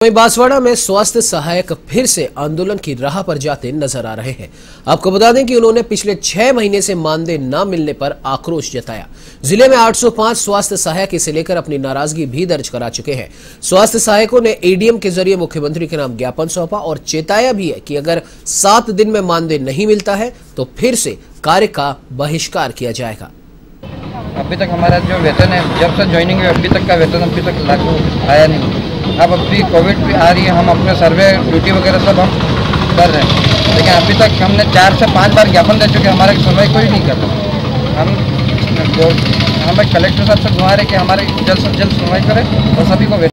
वहीं बांसवाड़ा में स्वास्थ्य सहायक फिर से आंदोलन की राह पर जाते नजर आ रहे हैं। आपको बता दें कि उन्होंने पिछले 6 महीने से मानदेय न मिलने पर आक्रोश जताया। जिले में 805 स्वास्थ्य सहायक इसे लेकर अपनी नाराजगी भी दर्ज करा चुके हैं। स्वास्थ्य सहायकों ने एडीएम के जरिए मुख्यमंत्री के नाम ज्ञापन सौंपा और चेताया भी है कि अगर 7 दिन में मानदेय नहीं मिलता है तो फिर से कार्य का बहिष्कार किया जाएगा। अभी तक हमारा जो वेतन है, जब से ज्वाइनिंग हुई अभी तक का वेतन अभी तक लागू आया नहीं। अब अभी कोविड भी आ रही है, हम अपने सर्वे ड्यूटी वगैरह सब हम कर रहे हैं, लेकिन अभी तक हमने 4 से 5 बार ज्ञापन दे चुके, हमारे सुनवाई कोई नहीं कर रहा। हमें कलेक्टर साहब से गुहार है कि हमारे जल्द से जल्द सुनवाई करें और सभी को